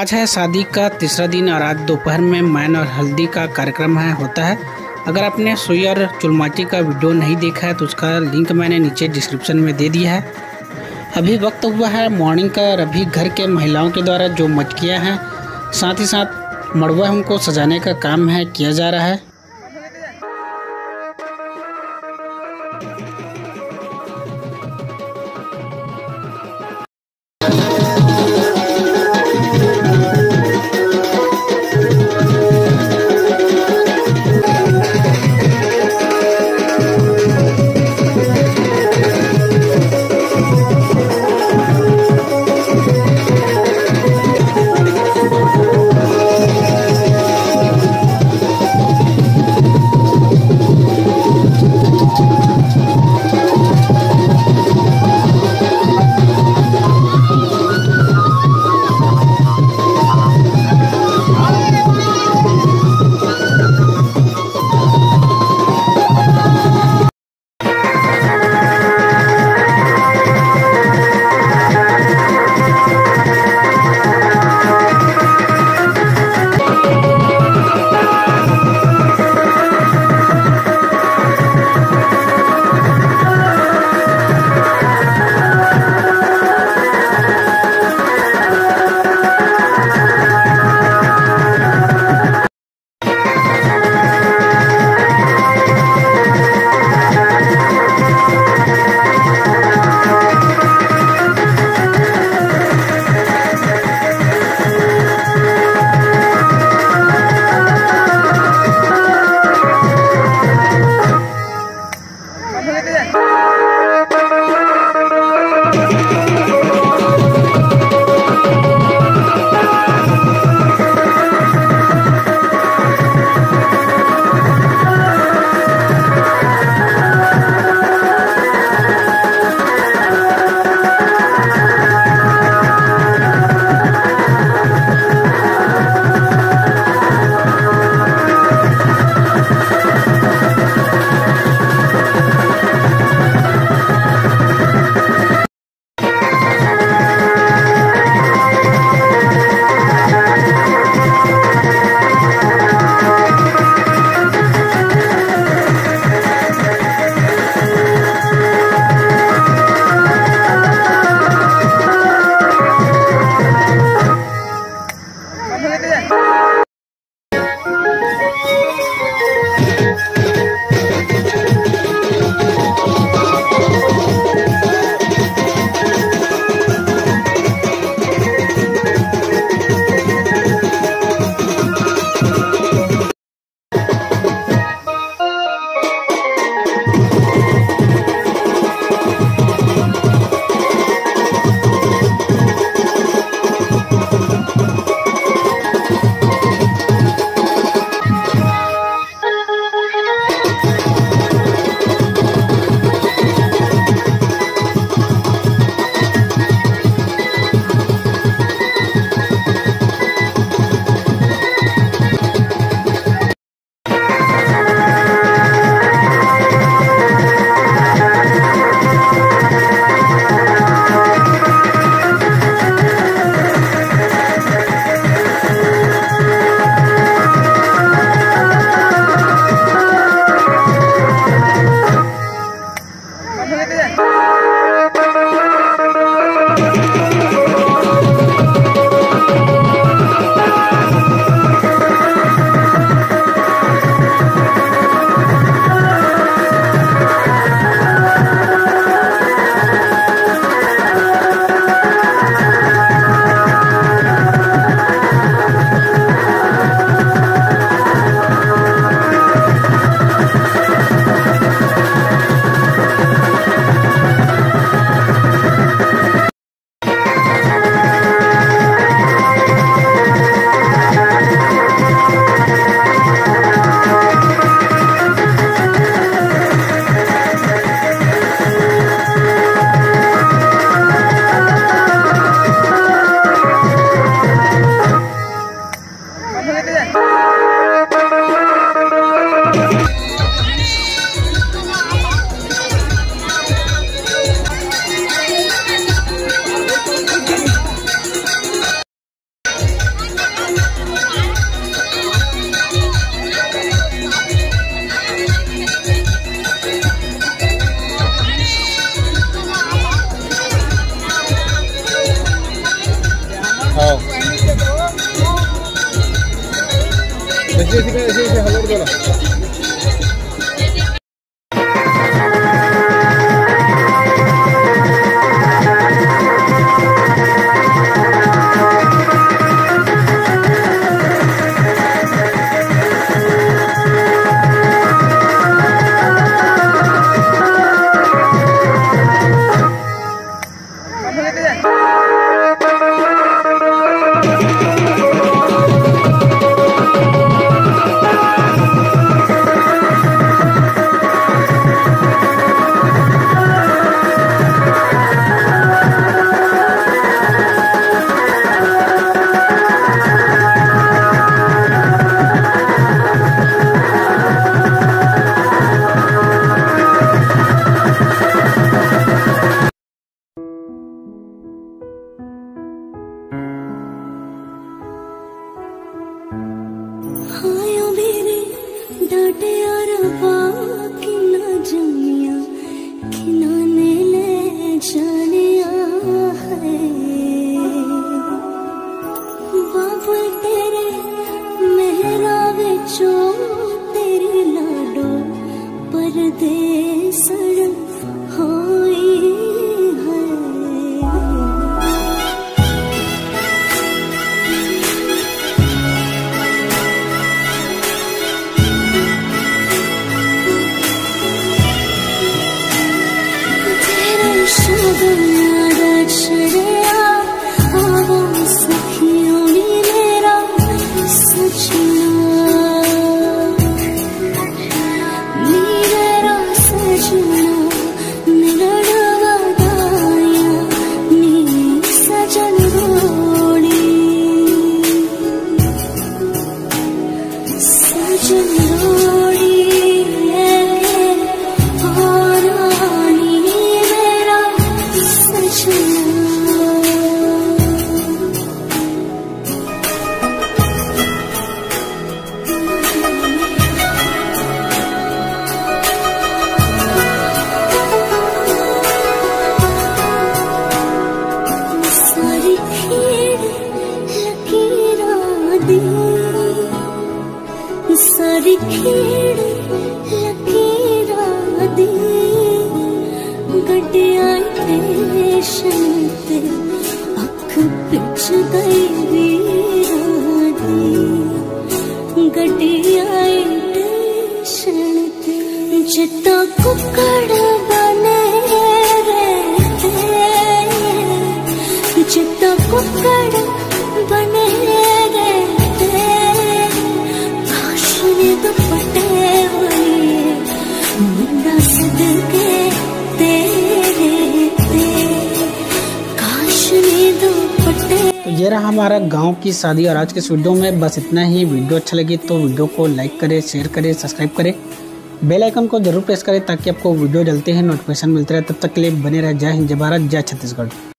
आज है शादी का तीसरा दिन और आज दोपहर में मैन और हल्दी का कार्यक्रम होता है। अगर आपने सुई और चुलमाटी का वीडियो नहीं देखा है तो उसका लिंक मैंने नीचे डिस्क्रिप्शन में दे दिया है। अभी वक्त हुआ है मॉर्निंग का और अभी घर के महिलाओं के द्वारा जो मटकियाँ हैं साथ ही साथ मड़वा उनको सजाने का काम किया जा रहा है। ऐसे हलर दो डाटे और कि ना जमिया खिनाने ले जानिया है बाबू तेरे मेहरा विचो तेरे लाडो परदेसड़ होई है सारी खेड़ लकीरा दी गड्डिया स्टेशन ते अख पिछ गई वीरा दी गड्डिया स्टेशन ते जिता कुकड़ बने रहते जिता कुकड़ बने तो ये रहा हमारा गांव की शादी। और आज के इस वीडियो में बस इतना ही। वीडियो अच्छा लगी तो वीडियो को लाइक करें, शेयर करें, सब्सक्राइब करें, बेल आइकन को जरूर प्रेस करें ताकि आपको वीडियो डलते हैं नोटिफिकेशन मिलते रहे। तब तक के लिए बने रहे। जय हिंद, जय भारत, जय छत्तीसगढ़।